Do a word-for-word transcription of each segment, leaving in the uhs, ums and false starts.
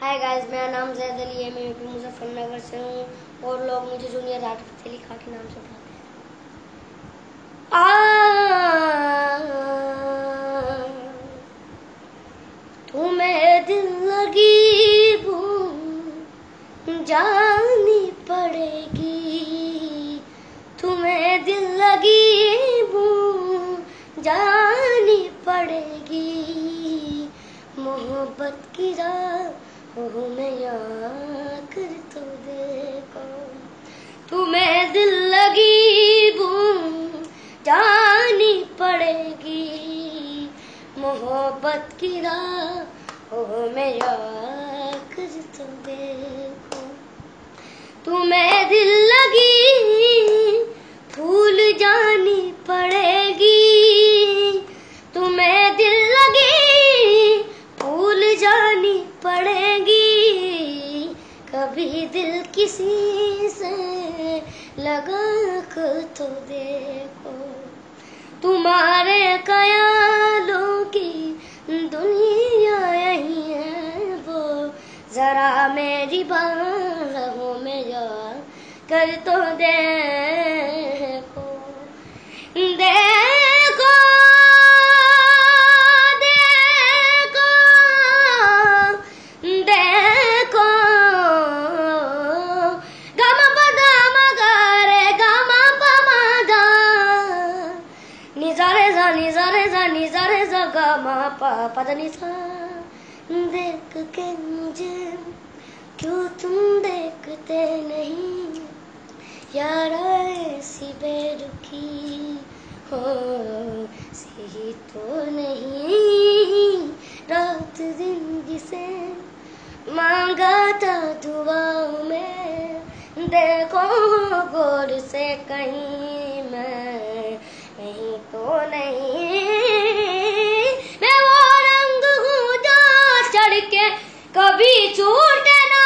Hi guys, मेरा नाम जैद अली है। मैं यूपी मुजफ्फरनगर से हूँ और लोग मुझे जूनियर आर्टिस्ट अली खां के नाम से बुलाते हैं। तुम्हें दिल लगी बूं जानी पड़ेगी, तुम्हें दिल लगी बूं जानी पड़ेगी। मोहब्बत की राहों में आकर तो देखो, तुम्हें दिल लगी बूं जानी पड़ेगी। मोहब्बत की राहों में आकर तो देखो, तुम्हें दिल लगी भूल जानी पड़ेगी। तुम्हें दिल लगी भूल जानी पड़ेगी। कभी दिल किसी से लगा कर तो देखो, तुम्हारे ख्यालों की दुनिया यही है वो, जरा मेरी बाहों में जा कर तो देखो। देखो देखो देखो, गम पदा मगारे गम पमादा, निजा रे जा निजा रे जा निजा रे जा गमा पा पद निजा। देख के मुझे क्यों तुम देखते नहीं, यार ऐसी बेरुखी हो सी तो नहीं। रात दिन जिसे मांगा था दुआओं में, देखो गौर से कहीं मैं नहीं तो नहीं। मैं वो रंग हूँ जो चढ़ के कभी छूटे ना,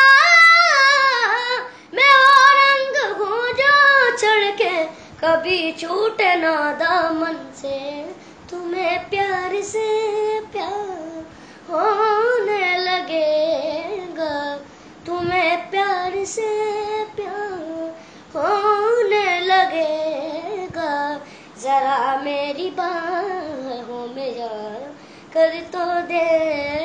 मैं वो रंग हूँ जो चढ़ के कभी छूटे ना दामन से। तुम्हें प्यार से प्यार होने लगेगा, तुम्हें प्यार से प्यार होने लगेगा। जरा मेरी बाहों में जा कर तो दे।